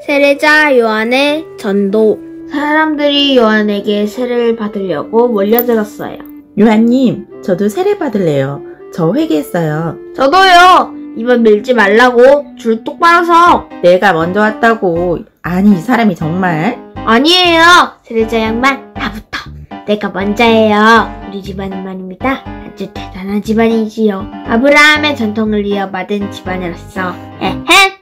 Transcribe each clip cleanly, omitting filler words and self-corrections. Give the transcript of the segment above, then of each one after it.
세례자 요한의 전도. 사람들이 요한에게 세례를 받으려고 몰려들었어요. 요한님, 저도 세례 받을래요. 저 회개했어요. 저도요. 입을 밀지 말라고 줄 똑바로 서. 내가 먼저 왔다고. 아니, 이 사람이 정말. 아니에요. 세례자 양반, 나부터. 내가 먼저예요. 우리 집안은 말입니다. 아주 대단한 집안이지요. 아브라함의 전통을 이어받은 집안으로서. 에헴.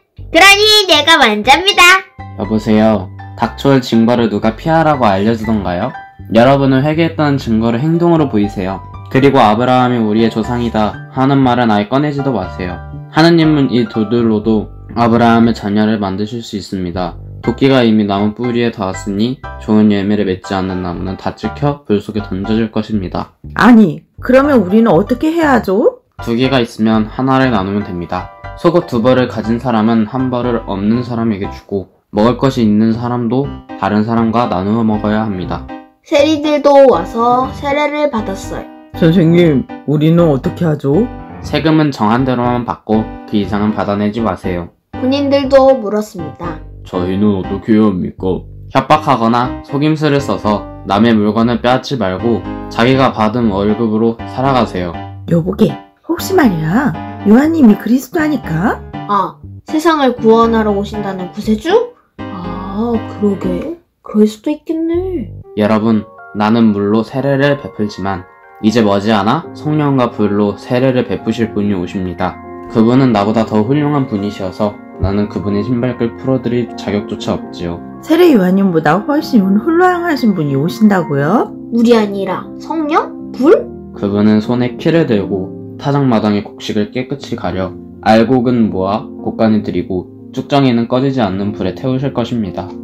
그러니 내가 먼저입니다. 여보세요. 닥쳐올 증거를 누가 피하라고 알려주던가요? 여러분은 회개했다는 증거를 행동으로 보이세요. 그리고 아브라함이 우리의 조상이다 하는 말은 아예 꺼내지도 마세요. 하느님은 이 돌들로도 아브라함의 자녀를 만드실 수 있습니다. 도끼가 이미 나무 뿌리에 닿았으니 좋은 열매를 맺지 않는 나무는 다 찍혀 불 속에 던져질 것입니다. 아니, 그러면 우리는 어떻게 해야 하죠? 2개가 있으면 하나를 나누면 됩니다. 속옷 2벌을 가진 사람은 1벌을 없는 사람에게 주고 먹을 것이 있는 사람도 다른 사람과 나누어 먹어야 합니다. 세리들도 와서 세례를 받았어요. 선생님, 우리는 어떻게 하죠? 세금은 정한 대로만 받고 그 이상은 받아내지 마세요. 군인들도 물었습니다. 저희는 어떻게 해야 합니까? 협박하거나 속임수를 써서 남의 물건을 빼앗지 말고 자기가 받은 월급으로 살아가세요. 여보게, 혹시 말이야, 요한님이 그리스도하니까? 아, 세상을 구원하러 오신다는 구세주? 아, 그러게. 그럴 수도 있겠네. 여러분, 나는 물로 세례를 베풀지만 이제 머지않아 성령과 불로 세례를 베푸실 분이 오십니다. 그분은 나보다 더 훌륭한 분이시어서 나는 그분의 신발끈 풀어드릴 자격조차 없지요. 세례 요한님보다 훨씬 훌륭하신 분이 오신다고요? 물이 아니라 성령? 불? 그분은 손에 키를 들고 타작마당의 곡식을 깨끗이 가려 알곡은 모아 곡간에 들이고 쭉정이는 꺼지지 않는 불에 태우실 것입니다.